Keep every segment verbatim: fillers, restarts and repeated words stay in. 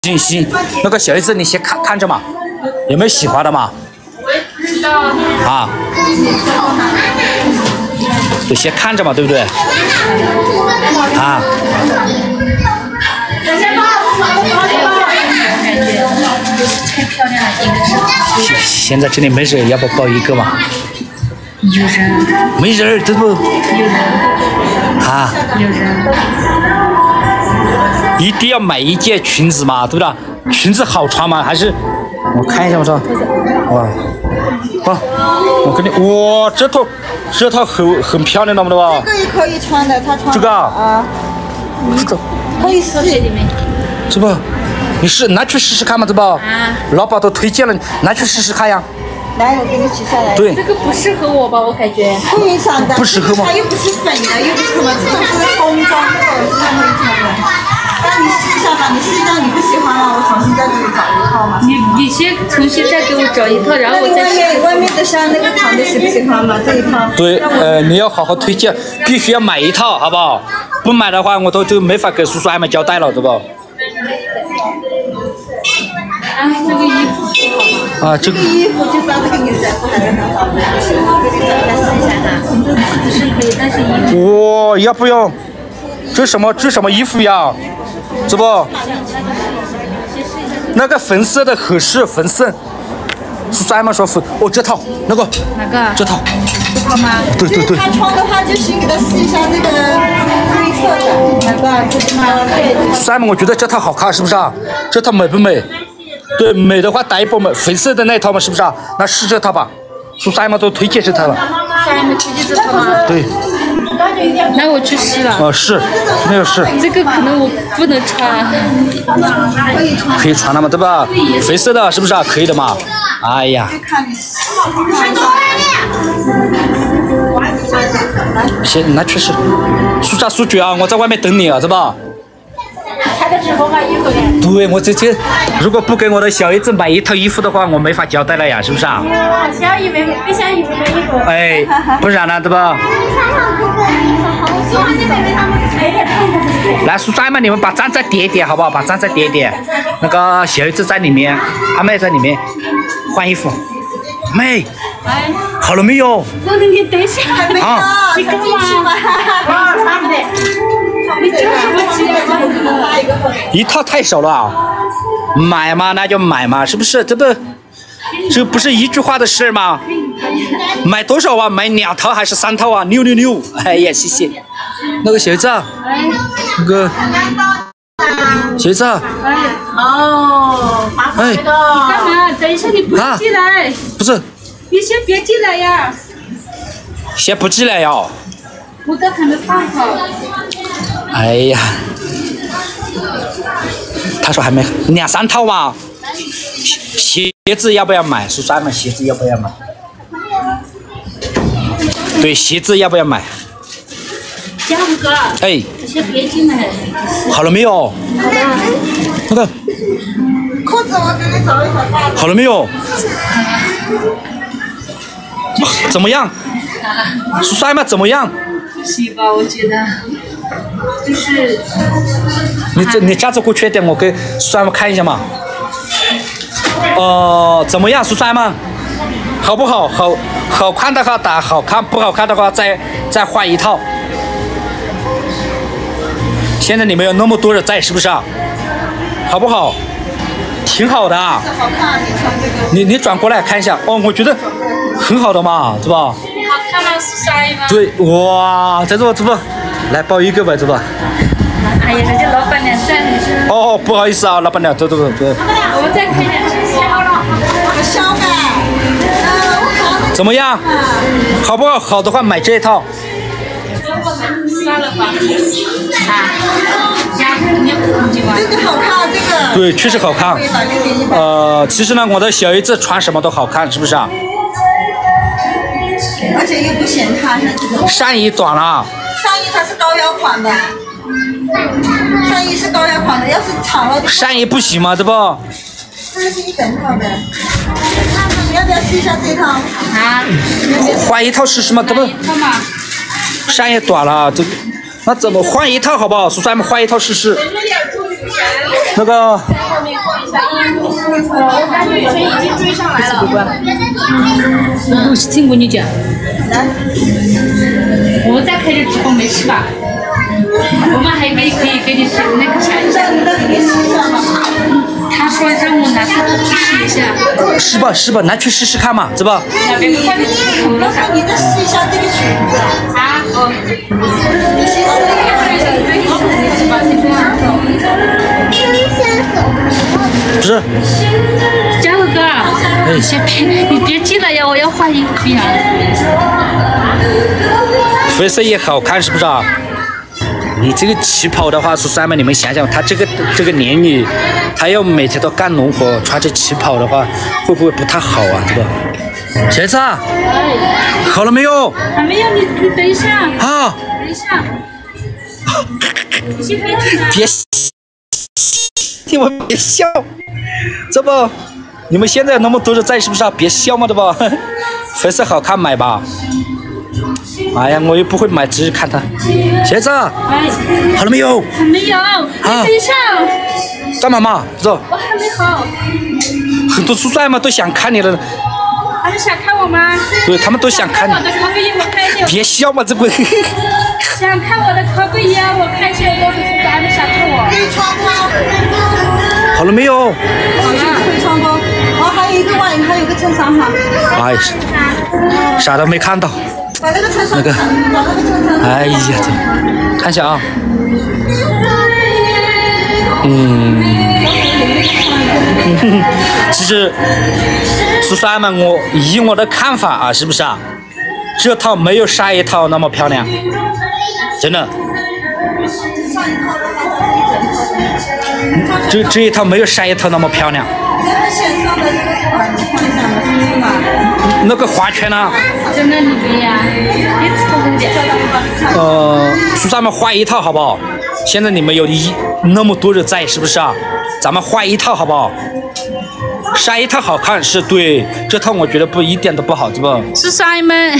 行行，那个小叶子你先看看着嘛，有没有喜欢的嘛？ 我也不知道。 啊，就先看着嘛，对不对？啊。 太漂亮了，应该是。 现现在这里没人，要不报一个嘛？ 有人。 没人，这不。 有人。 啊。 有人。 一定要买一件裙子嘛，对不对？裙子好穿吗？还是我看一下，我说，哇，哇，我给你，哇，这套这套很很漂亮的嘛，对吧？ 这个也可以穿的，他穿这个啊， 这个可以试。 是吧？你试拿去试试看嘛，对吧？ 啊。 老板都推荐了，拿去试试看呀。 来，我给你取下来。 对。 这个不适合我吧？我感觉。 不影响的。 不适合吗？ 它又不是粉的，又不是什么，这种是工装的，是他们穿的。那你试一下吧，你试一下，你不喜欢了，我重新再给你找一套嘛。 你你先重新再给我找一套，然后我再试。 外面外面的像那个长的喜不喜欢嘛？这一套。 对，呃，你要好好推荐，必须要买一套，好不好？不买的话，我都就没法给叔叔阿姨们交代了，对不？ 啊，这个衣服不好啊，这个衣服就把这个牛仔裤还是很好的，我给你找一下试一下哈。 这个裤子是可以，但是衣服。 哇，要不要？这什么？这什么衣服呀？这不？那个粉色的合适，粉色。叔叔阿姨们说粉，哦，这套那个。 哪个？ 这套。 这套吗？ 对对对。 他穿的话，就先给他试一下这个灰色的，哪个？这是吗？对。 叔叔阿姨们，我觉得这套好看，是不是啊？这套美不美？对，美的话打一波美，粉色的那套嘛，是不是啊？那试这套吧，叔叔阿姨们都推荐这套了。 叔阿姨们推荐这套吗？ 对。 那我去试了。 哦，是，那个是。 这个可能我不能穿。 可以穿了嘛，对吧？肥色的，是不是啊？可以的嘛。哎呀。行，那确实。叔家叔爵啊，我在外面等你啊，是吧？ 开的直播卖衣服的。 对，我这这，如果不给我的小姨子买一套衣服的话，我没法交代了呀，是不是啊？ 小姨妹妹，给小姨妹妹衣服。 哎，不然呢，对吧？来，叔叔阿姨们，你们把赞再点一点，好不好？把赞再点一点。那个小姨子在里面，阿妹在里面换衣服。妹，好了没有？ 我给你等一下。 还没有， 你干嘛？ 啊，差不多。 你这什么机一套太少了啊，买嘛那就买嘛，是不是？这不，这不是一句话的事吗？买多少啊？买两套还是三套啊？六六六！哎呀，谢谢。那个小子，那个小子， 哦， 哎， 干嘛？等一下，你不啊进来。 不是， 你先别进来呀。 先不进来呀。 我都还没放好。 哎呀，他说还没两三套嘛。鞋子要不要买？叔叔阿姨们，鞋子要不要买？对，鞋子要不要买？ 嘉五哥。 哎。 你先别进来。 好了没有？ 好了。 那个。 裤子我给你找一条大的。 好了没有？怎么样？叔叔阿姨们怎么样？ 行吧，我觉得。就是。 你这你架子过去一点，我给叔叔阿姨们看一下嘛。呃，怎么样，叔叔阿姨们？好不好？好好看的话打好看，不好看的话再再换一套。现在你们有那么多人在，是不是啊？好不好？挺好的啊。 好看，你穿这个。 你你转过来看一下，哦，我觉得很好的嘛，是吧？ 好看吗，叔叔阿姨们？ 对，哇，在这这不，来包一个吧，这不。 哎呀，人家老板娘在呢。 哦，不好意思啊，老板娘，走走走走。 我们再看一下这些。 好香呗。 怎么样？好不好？好的话买这一套。 算了吧。啊。家肯定不空气吧。 这个好看，这个。 对，确实好看。呃，其实呢，我的小姨子穿什么都好看，是不是啊？ 而且又不显塌，像这种。 上衣短了。 上衣它是高腰款的。上衣是高腰款的，要是长了。 上衣不行吗？这不。 这是一整套的。你要不要试一下这套？ 啊。 换一套试试吗？这不。上衣短了，这个。那怎么换一套好不好？叔叔，咱们换一套试试。 那个。 我感觉雨辰已经追上来了。嗯，我听过你讲。我再开点直播没事吧？我们还可以可以给你那个啥一下。他说让我拿这个去试一下。 是吧是吧，拿去试试看嘛，是吧？ 那别个看你自己了啥？ 你再试一下这个裙子。 啊？哦。你先试一下这个裙子吧，先这样走。 不是。 嘉禾哥，你先别，你别进来呀，我要换衣服呀。 肤色也好看，是不是啊？你这个旗袍的话，说三妹，你们想想，他这个这个年龄，他要每天都干农活，穿着旗袍的话，会不会不太好啊？对吧？小子，好了没有？ 还没有，你你等一下。 啊。 等一下。你先别进来。 别，你们别笑，这不，你们现在那么多人在，是不是啊？别笑嘛，对吧？肤色好看买吧。哎呀，我又不会买，只是看他。鞋子，好了没有？ 还没有。啊。等一下。 干嘛嘛？走。 我还没好。 很多叔叔嘛都想看你了。 他们想看我吗？ 对，他们都想看你。 我的可不可以我看一下？ 别笑嘛，这不。 想看我的可不可以啊？我看一下有多少叔叔还没想看我。 可以穿吗？ 好了没有？ 好了，可以穿不？哦，还有一个外衣，还有一个衬衫哈。 哎，啥都没看到。 把那个衬衫， 那个， 把那个衬衫。 哎呀，这看一下啊。嗯。其实，叔叔阿们，我以我的看法啊，是不是啊？这套没有上一套那么漂亮，真的。这这一套没有上一套那么漂亮。 咱们线上的这个款，你看一下嘛，是吗？ 那个花圈呢？ 在那里面呀，别凑合点。 呃，叔叔阿们换一套好不好？现在你们有一那么多人在，是不是啊？咱们换一套好不好？上一套好看是对，这套我觉得不一点都不好，是不？ 是啥们？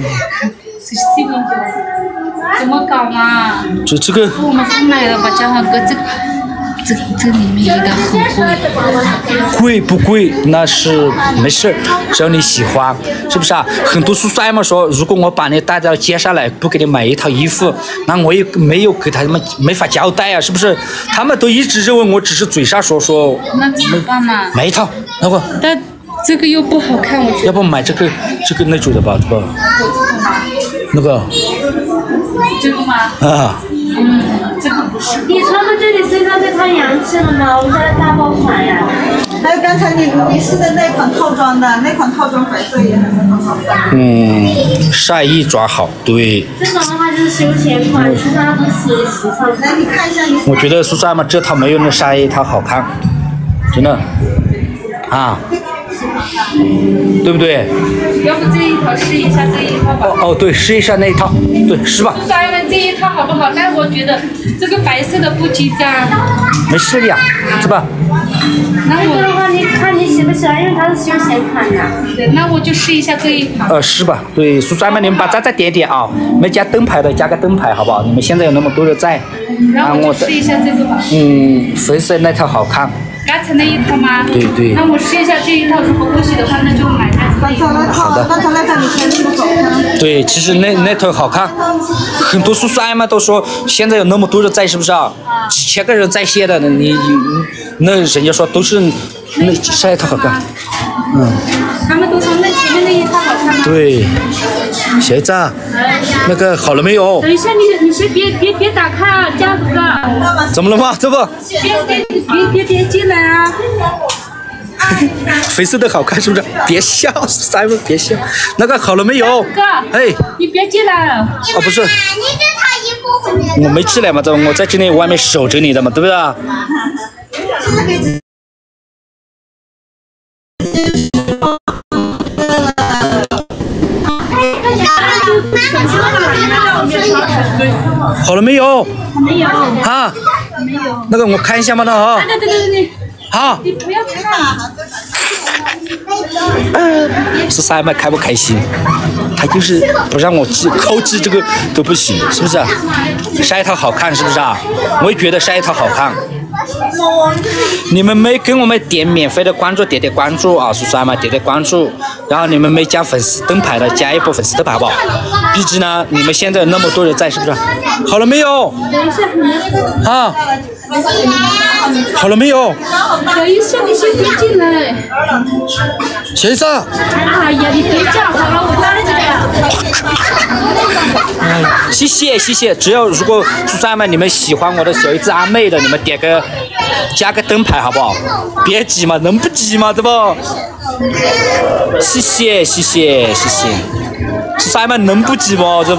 怎么搞嘛？ 这这个。 我们不买了吧，嘉禾哥，这这这里面应该很贵。 贵不贵那是没事，只要你喜欢，是不是啊？很多叔叔阿姨们说，如果我把你带到街上来，不给你买一套衣服，那我也没有给他们没法交代啊，是不是？他们都一直认为我只是嘴上说说。 那怎么办嘛？ 买一套，那个。 但这个又不好看，我觉得。 要不买这个这个那种的吧，对吧？那个。 这个吗？ 啊。 嗯，这个不是。 你穿到这里身上这套洋气了吗？我们家的大爆款呀。 还有刚才你你试的那款套装的，那款套装粉色也很很好看。 嗯，晒衣抓好，对。 这种的话就是休闲款，身上都是时尚。 来，你看一下你。 我觉得苏珊嘛，这套没有那晒衣套好看，真的。啊。对不对？ 要不这一套试一下这一套吧。 哦哦，对，试一下那一套，对，试吧。 叔叔阿姨们这一套好不好？但是我觉得这个白色的不紧张。 没事的呀，是吧？ 那这个的话，你看你喜不喜欢？因为它是休闲款的。 对，那我就试一下这一套。 呃，是吧？对，叔叔阿姨们，你们把赞再点点啊！没加灯牌的加个灯牌，好不好？你们现在有那么多人在。 然后我就试一下这个吧。 嗯，粉色那套好看。 刚才那一套吗？ 对对。 那我试一下这一套，如果不行的话，那就买它这一套。 好的。 刚才那套你穿那么好看。 对，其实那那套好看，很多叔叔阿姨们都说，现在有那么多人在，是不是啊？几千个人在线的，你你那人家说都是那上一套好看。嗯。 他们都说那前面那一套好看吗？ 对。鞋子，那个好了没有？ 等一下，你你先别别别打开啊，嘉禾哥。 怎么了吗？这不？ 别别别别别进来啊！ 粉色的好看是不是？别笑，三位别笑。那个好了没有？ 哥， 哎， 你别进来了。 哦，不是。 你这套衣服回来。 我没进来嘛，这我在这里外面守着你的嘛，对不对？好了没有？ 没有。 啊。 没有。 那个我看一下嘛，那啊。 对对对对。 好。 你不要看。 是三妹开不开心？他就是不让我记抠记这个都不行，是不是？晒一套好看是不是啊？我也觉得晒一套好看。 你们没跟我们点免费的关注，点点关注啊，叔叔阿姨们点点关注。然后你们没加粉丝灯牌的，加一波粉丝灯牌好不好？毕竟呢，你们现在那么多人在，是不是？好了没有？啊？好了没有？ 等一下，你先别进来。 谁子？ 哎呀，你别这样好了，我拿这个。 哎，谢谢谢谢，只要如果叔叔阿姨们你们喜欢我的小姨子阿妹的，你们点个加个灯牌好不好？别急嘛，能不急吗？对不？谢谢谢谢谢谢，叔叔阿姨们能不急吗？对不？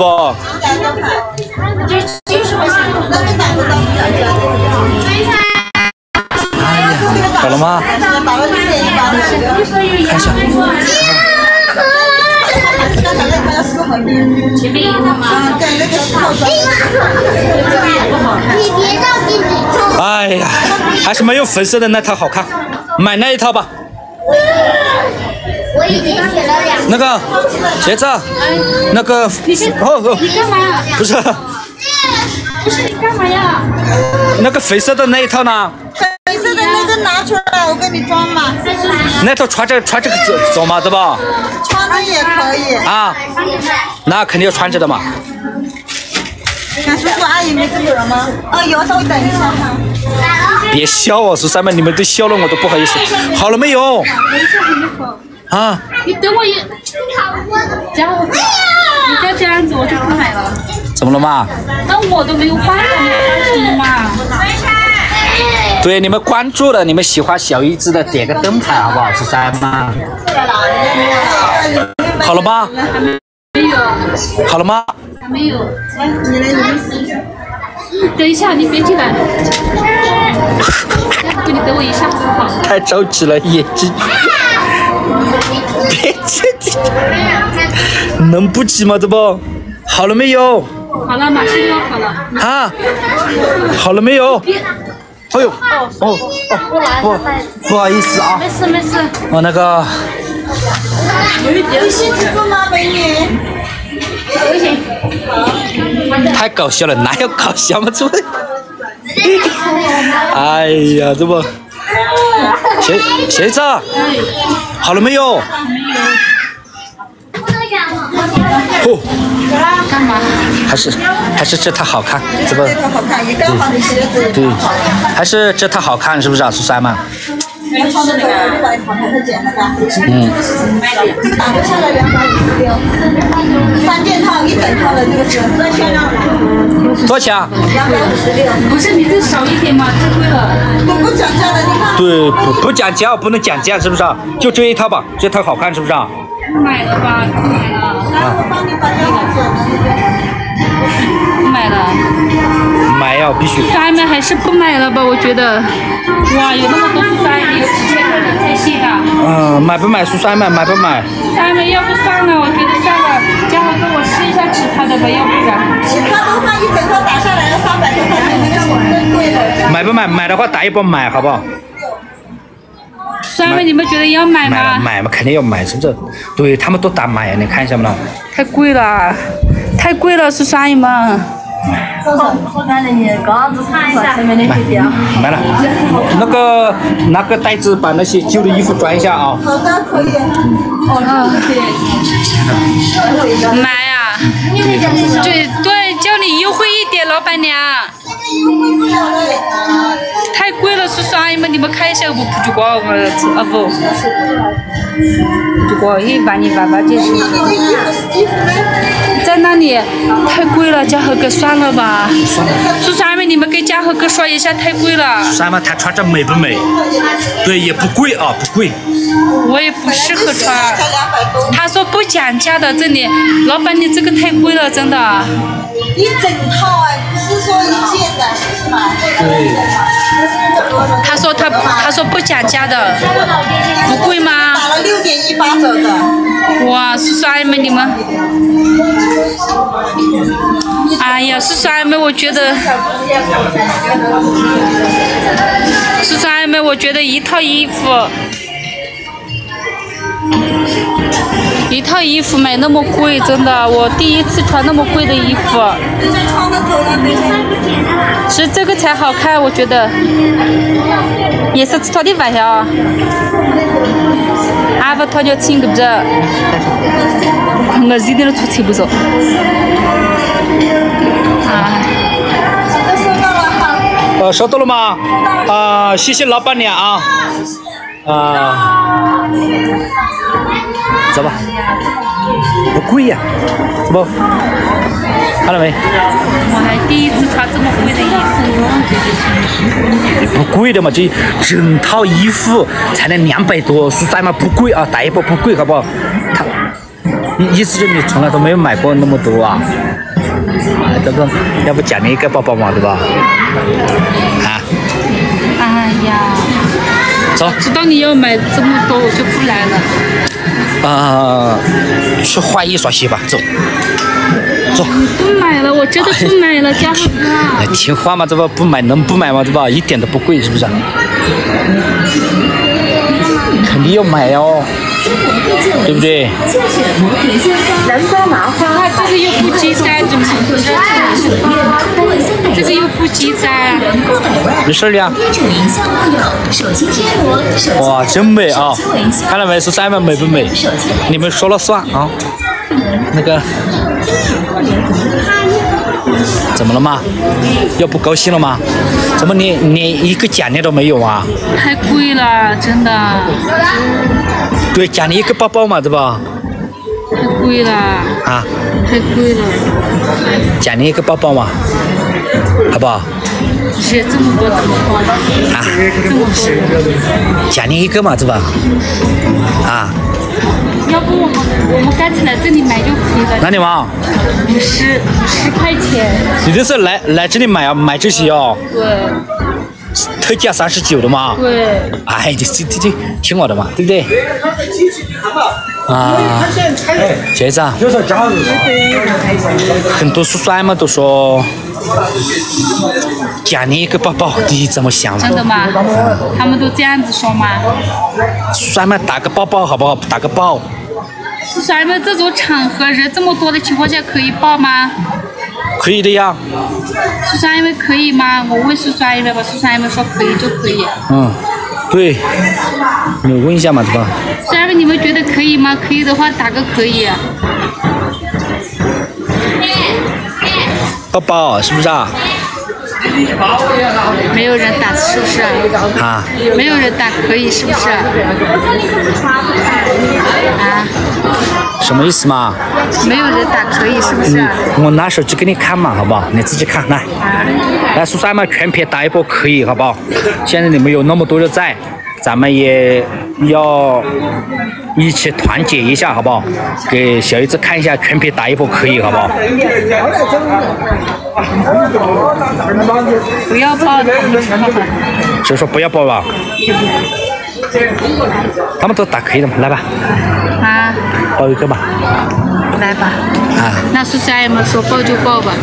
好了吗？看一下。 前面一套吗？ 哎呀，还是没有粉色的那套好看，买那一套吧。 我已经选了两个。 那个鞋子，那个哦哦， 你干嘛呀？ 不是， 不是你干嘛呀？ 那个肥色的那一套呢？ 黑色的那个拿出来，我给你装嘛。 那套穿着穿着走走嘛，对吧？ 穿着也可以。 啊，那肯定要穿着的嘛。 看叔叔阿姨没这个人吗？哦，有，稍微等一下哈。 别笑哦，叔叔们，你们都笑了，我都不好意思。好了没有？啊？ 你等我一，这样，你再这样子我就不买了。 怎么了嘛？ 那我都没有办法，你干什么嘛？ 对，你们关注了，你们喜欢小姨子的，点个灯牌好不好？叔叔们。好了吗？ 没有。 好了吗？ 还没有。你来，你等一下，你别进来。给你等我一下好不好？ 太着急了，眼睛。别急，能不急吗？这不，好了没有？ 好了，马上就要好了。 啊，好了没有？哎呦，哦哦，不不好意思啊。 没事没事。 我那个。 微信支付吗，美女？ 微信。 太搞笑了，哪有搞笑吗？这不，哎呀，这不，鞋鞋子，好了没有？哦， 干嘛？ 还是还是这套好看，这不？ 这个好看，也刚好你鞋子。 对，还是这套好看，是不是啊，苏三嘛？ 我穿的这个六百块，它减了吧？ 嗯。 这个打折下来两百五十六，三件套一整套的这个是多少钱啊？ 多少钱啊？ 两百五十六。 不是你这少一点嘛，太贵了。 不不讲价的，你看。 对，不不讲价，不能讲价，是不是啊？就这一套吧，这套好看，是不是啊？ 不买了吧，不买了。 来，我帮你把这个剪了，那个。 不买了。 买呀，必须。 咱们还是不买了吧，我觉得。哇，有那么多素材，有几千个人在线啊。 嗯，买不买？苏三买，买不买？ 咱们要不算了，我觉得算了，叫我跟我试一下其他的吧，要不然。 其他的话一整套打下来了三百多块钱，那个是更贵的。 买不买？买的话打一波买，好不好？ 算了，你们觉得要买买了吗？ 买嘛，肯定要买，是不是？对他们都打买，你看一下嘛。 太贵了，太贵了，是啥们？ 好看的你刚子看一下前面那些表。 买了，那个拿个袋子把那些旧的衣服装一下啊。 好的，可以。 哦，买呀！对对，叫你优惠一点，老板娘。太贵了，叔叔阿姨们，你们看一下，我不就光我啊不，就光一万你万八件事。在那里太贵了，嘉禾哥算了吧。叔叔阿姨们，你们给嘉禾哥说一下，太贵了。 三嘛，他穿着美不美？对，也不贵啊，不贵。 我也不适合穿。他说不讲价的，这里老板你这个太贵了，真的。 一整套啊，不是说一件的，是吧？ 对。 他说他他说不讲价的，不贵吗？ 打了六点一八折的。 哇，叔叔阿姨们你们，哎呀，叔叔阿姨们，我觉得，叔叔阿姨们，我觉得一套衣服一套衣服买那么贵，真的，我第一次穿那么贵的衣服。其实这个才好看，我觉得。也是这套的玩笑。阿不套就亲个不着。我一点都出钱不少。啊。 呃，收到了吗？啊、呃，谢谢老板娘啊。啊、呃，走吧。不贵呀、啊，是不？看到没？ 我还第一次穿这么贵的衣服。不贵的嘛，这整套衣服才能两百多，实在嘛不贵啊，大一包不贵，好不好？他，意思就是你从来都没有买过那么多啊？啊，这个要不奖励一个包包嘛，对吧？啊？ 哎呀， 走。 知道你要买这么多，我就不来了。 啊、呃，去换一双鞋吧，走。走， 不买了，我真的不买了，嘉禾哥。 哎，听话嘛，这不不买能不买吗？对吧？一点都不贵，是不是？肯定要买哦，对不对？ 南瓜麻花， 啊，这个又不积攒，怎么这个又不积攒？ 没事的呀。哇，真美啊！看到没？是咱们美不美？你们说了算啊。那个。怎么了吗？又不高兴了吗？怎么连连一个奖励都没有啊？ 太贵了，真的。 对，奖励一个包包嘛，对吧？ 太贵了。 啊？ 太贵了。 奖励一个包包嘛，好不好？ 是这么多，这么多。 啊？ 这么多。 奖励一个嘛，对吧？啊？ 要不我们我们干脆来这里买就可以了。 哪里嘛？ 五十十块钱。 你这是来来这里买啊？买这些哦？ 对。 特价三十九的嘛？ 对。 哎，这这这听我的嘛，对不对？啊，姐子啊，很多叔叔阿姨们都说奖励一个包包，你怎么想？ 真的吗？他们都这样子说吗？ 叔叔阿姨们打个包包好不好？打个包。 叔叔阿姨们这种场合人这么多的情况下可以报吗？ 可以的呀。 叔叔阿姨们可以吗？我问叔叔阿姨们吧，叔叔阿姨们说可以就可以。 嗯，对，你问一下嘛，对吧？ 叔叔阿姨们，你们觉得可以吗？可以的话打个可以。 包包是不是啊？ 没有人打是不是？ 啊？ 没有人打可以是不是？啊？ 什么意思嘛？ 没有人打可以是不是？ 嗯、我拿手机给你看嘛，好不好？你自己看来。来，叔叔阿姨们全篇打一波可以，好不好？现在你们有那么多的在，咱们也要一起团结一下，好不好？给小姨子看一下，全篇打一波可以，好不好？ 不要报他们什么？ 所以说不要报吧。他们都打可以的嘛，来吧。 啊。 报一个吧。 来吧。 啊。 那叔叔阿姨们说报就报吧。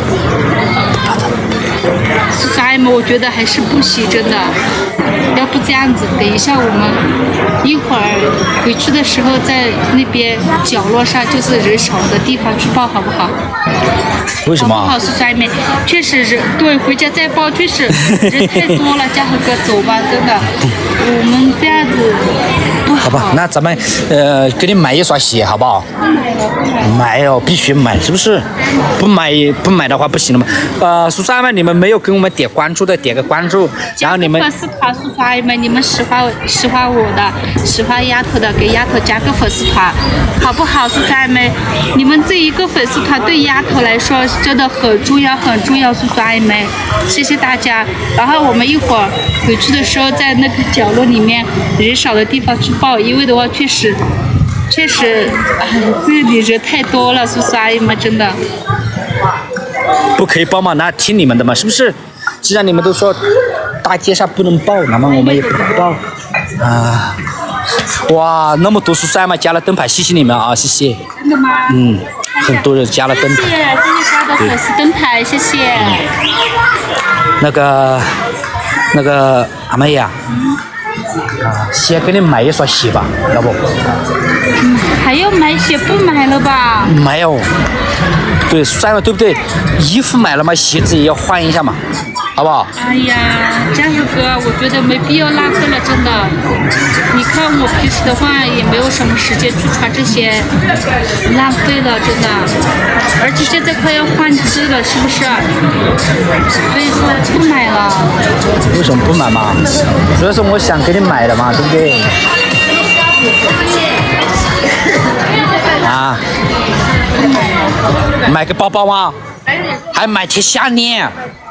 叔叔阿姨们，我觉得还是不行，真的。要不这样子，等一下我们一会儿回去的时候，在那边角落上，就是人少的地方去报，好不好？ 为什么？ 好不好，叔叔阿姨们，确实人对，回家再报，确实人太多了。嘉禾哥，走吧，真的，我们这样子不好。 好吧，那咱们呃给你买一双鞋，好不好？买哦，必须买，是不是？不买不买的话不行了嘛。呃，叔叔阿姨们，你们没有给我们点关注的，点个关注，然后你们粉丝团，叔叔阿姨们，你们喜欢喜欢我的，喜欢丫头的，给丫头加个粉丝团，好不好？叔叔阿姨们，你们这一个粉丝团对丫头来说真的很重要，很重要，叔叔阿姨们，谢谢大家。然后我们一会儿回去的时候，在那个角落里面人少的地方去报，因为的话确实。确实，哎，这里人太多了，叔叔阿姨们真的。 不可以报嘛？那听你们的嘛，是不是？既然你们都说大街上不能报，那么我们也不能报啊！哇，那么多叔叔阿姨们加了灯牌，谢谢你们啊，谢谢。 真的吗？ 嗯，很多人加了灯牌。 谢谢，谢谢加的粉丝灯牌，谢谢。 那个，那个阿妹呀、啊。 啊，先给你买一双鞋吧，要不？ 还要买鞋不买了吧？ 没有。对，算了，对不对？衣服买了嘛，鞋子也要换一下嘛，好不好？ 哎呀，嘉禾哥，我觉得没必要浪费了，真的。你看我平时的话也没有什么时间去穿这些，浪费了，真的。而且现在快要换季了，是不是？所以说不买了。 为什么不买嘛？主要是我想给你买的嘛，对不对？啊，买个包包啊，还买条项链。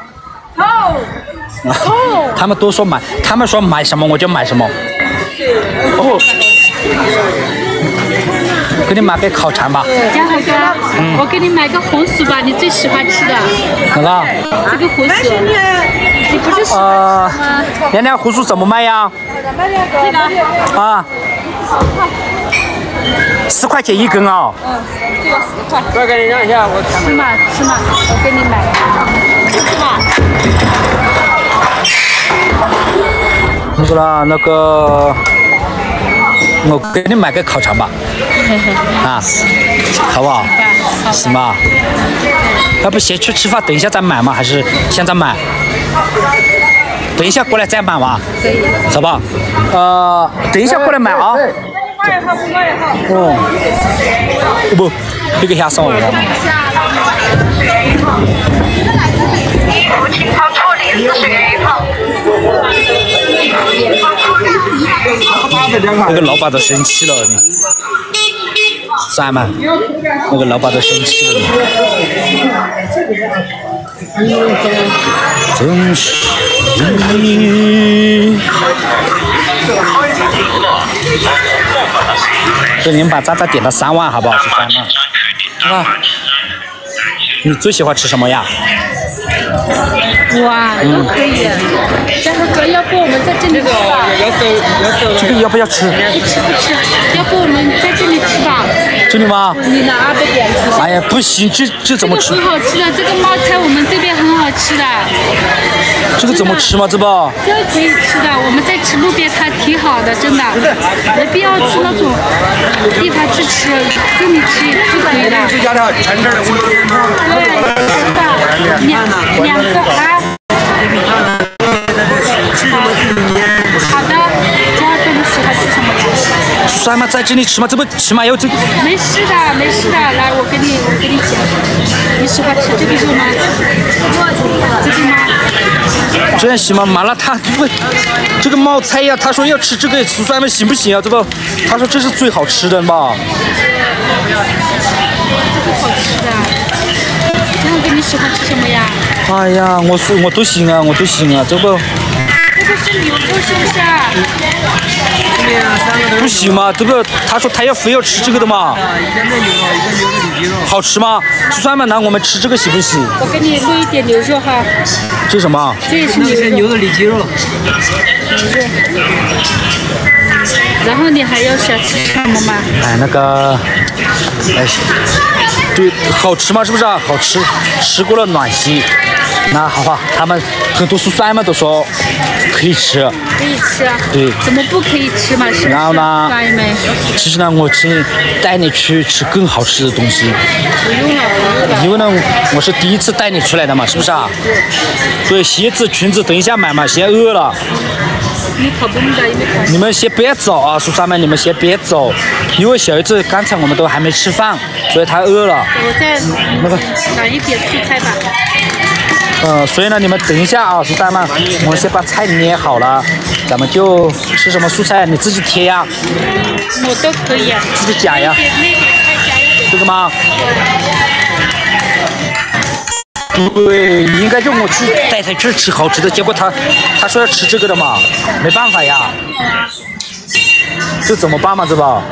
哦，他们都说买，他们说买什么我就买什么。哦，给你买个烤肠吧。 嘉禾哥，嗯、我给你买个红薯吧，你最喜欢吃的。 哪个？ 这个红薯。你不是喜欢呃吃吗？ 亮亮红薯怎么卖呀？ 这个。 啊。十块钱一根啊、哦！ 嗯，这个十块。 再给你让一下，我吃嘛吃嘛，我给你买，吃嘛。 那个啦，那个，我给你买个烤肠吧，啊，好不好？行吧。要不先去吃饭，等一下再买吗？还是现在买？等一下过来再买嘛。可以。走吧。呃，等一下过来买啊。哦，不，这个下送了。那个老板都生气了，你三万，那个老板都生气了，你真是你。这你们把渣渣点到三万好不好？是三万。啊，你最喜欢吃什么呀？ 哇，都可以。嘉禾哥，要不我们在这里吃吧？ 这个要不要吃？ 不吃不吃，要不我们在这里吃吧？ 这里吗？ 你拿二百点吃。 哎呀，不行，这这怎么吃？ 这个很好吃的，这个冒菜我们这边很好吃的。 这个怎么吃吗？这不？ 这个可以吃的，我们在吃路边摊挺好的，真的，没必要去那种地方去吃，这里吃是可以的。对，是的，两两个啊。好的，嘉禾哥，你喜欢吃什么呀？ 酸吗？在这里吃吗？这不起码要这个。 没事的，没事的，来，我给你，我给你讲，你喜欢吃这个肉吗？这个吗？ 这样行吗？麻辣烫不，这个冒菜呀，他说要吃这个吃酸吗？行不行啊？这个，他说这是最好吃的吧？ 这个好吃的。嘉禾哥，你喜欢吃什么呀？ 哎呀，我是我都行啊，我都行啊，这个。 这个是牛肉是不是？ 不行吗？这个他说他要非要吃这个的嘛。好吃吗？酸吗？那我们吃这个行不行？ 我给你录一点牛肉哈。 这是什么？ 这也是牛肉。 牛肉里脊肉。 牛肉。然后你还要想吃什么吗？ 哎，那个，哎，对，好吃吗？是不是啊？好吃，吃过了暖心。那好吧，他们很多蔬菜嘛都说可以吃， 可以吃啊。 对。 怎么不可以吃嘛？是然后呢？其实呢，我请你带你去吃更好吃的东西。 不用了，不用了。 因为呢，我是第一次带你出来的嘛，是不是啊？对，鞋子、裙子等一下买嘛，先饿了。 你跑不动的，因为跑。 你们先别走啊，叔叔们，你们先别走，因为小姨子刚才我们都还没吃饭，所以她饿了。 我再那个拿一点蔬菜吧。 嗯，所以呢，你们等一下啊，叔叔们，我们先把菜捏好了，咱们就吃什么蔬菜，你自己贴呀。 我都可以。 自己夹呀。 那点菜夹一点。 这个吗？对，应该就我去带他去吃好吃的，结果他他说要吃这个的嘛，没办法呀，这怎么办嘛，这吧？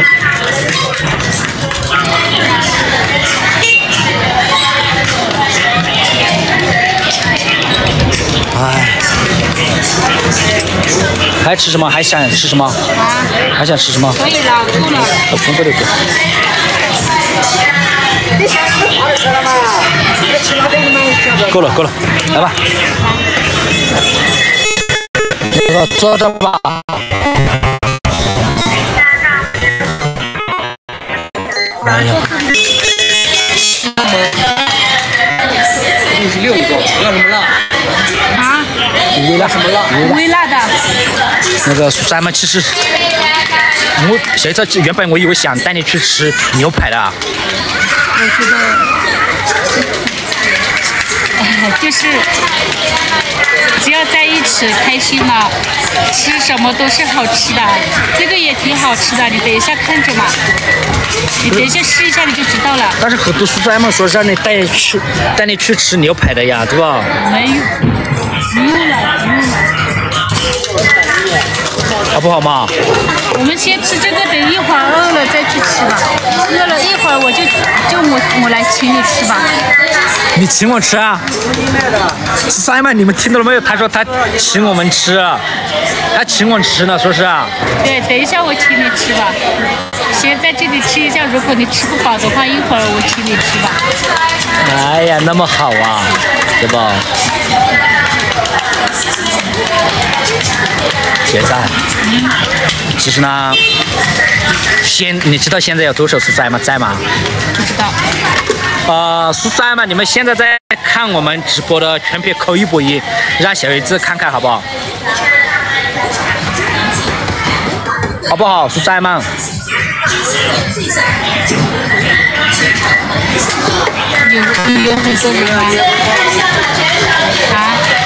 哎，还吃什么？还想吃什么？ 啊？ 还想吃什么？ 可以了，够了。 我从这里给。够了够了，来吧。 这个坐着吧。哎呀， 六十六个，要什么辣？ 啊， 微辣什么辣？ 微辣的。 那个苏三嘛，其实我现在原本我以为想带你去吃牛排的， 我觉得，哎，就是只要在一起开心了，吃什么都是好吃的。这个也挺好吃的，你等一下看着嘛，你等一下试一下你就知道了。 但是很多苏三嘛说让你带去带你去吃牛排的呀，对吧？ 没有，不用了，不用了。 好不好嘛？ 我们先吃这个，等一会儿饿了再去吃吧。饿了一会儿我就就我我来请你吃吧。 你请我吃啊？苏三嘛，你们听到了没有？他说他请我们吃，他请我吃呢，说是啊。 对，等一下我请你吃吧。先在这里吃一下，如果你吃不饱的话，一会儿我请你吃吧。 哎呀，那么好啊，对吧？现在，嗯，其实呢，现你知道现在有多少苏三吗？在吗？ 不知道。 呃，苏三嘛，你们现在在看我们直播的全篇扣一不一，让小鱼子看看好不好？好不好，苏三嘛？ 有有很多人吗？啊？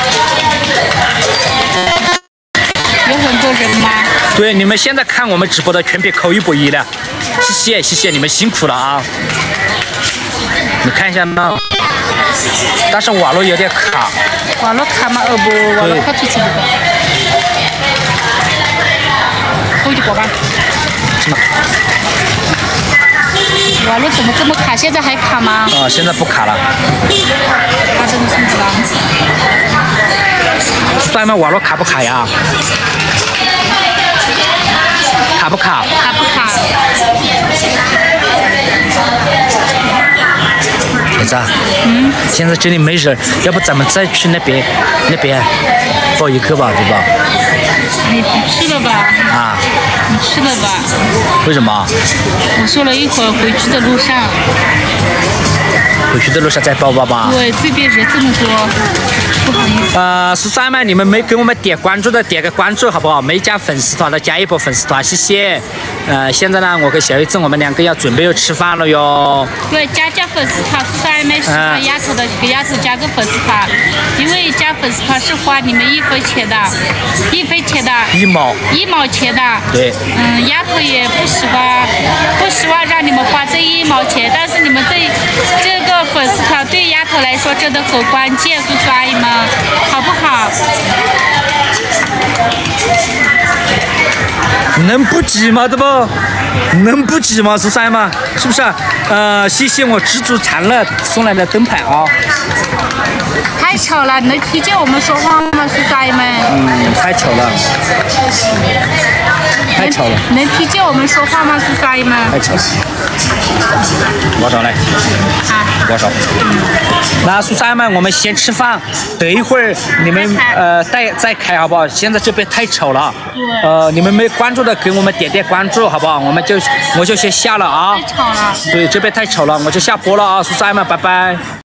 有很多人吗？ 对，你们现在看我们直播的全篇扣一不一的，谢谢谢谢你们辛苦了啊！你看一下呢，但是网络有点卡。 网络卡吗？哦不，网络卡出去不过。后就过吧。 什么？ 网络怎么这么卡？现在还卡吗？ 啊、呃，现在不卡了。 卡成什么了？ 三们网络卡不卡呀？卡不卡？ 卡不卡？ 孩子，嗯，现在这里没人，要不咱们再去那边那边抱一个吧，对吧？ 你不去了吧？ 啊？ 你去了吧？ 为什么？ 我说了一会儿回去的路上。 回去的路上再抱抱吧。 对，这边人这么多，不好意思。 呃，十三们，你们没给我们点关注的，点个关注好不好？没加粉丝团的，加一波粉丝团，谢谢。呃，现在呢，我跟小鱼子我们两个要准备要吃饭了哟。 对，加加粉丝团，十三们喜欢丫头的，给丫头加个粉丝团，因为加粉丝团是花你们一分钱的，一分钱的。 一毛。 一毛钱的。 对。 嗯，丫头也不喜欢，不希望让你们花这一毛钱，但是你们这这个粉丝团对丫头来说真的很关键，叔叔阿姨们，好不好？ 能不急吗？对不？能不急吗？十三吗？是不是？呃，谢谢我知足常乐送来的灯牌啊。 太吵了，能听见我们说话吗，叔叔阿姨们？ 嗯，太吵了。太吵了。 能听见我们说话吗，叔叔阿姨们？ 太吵了。多少来？ 啊。 多少？那苏三们，我们先吃饭，等一会儿你们呃再再开好不好？现在这边太吵了。 对。 呃，你们没关注的给我们点点关注好不好？我们就我就先下了啊。 太吵了。 对，这边太吵了，我就下播了啊，苏三们，拜拜。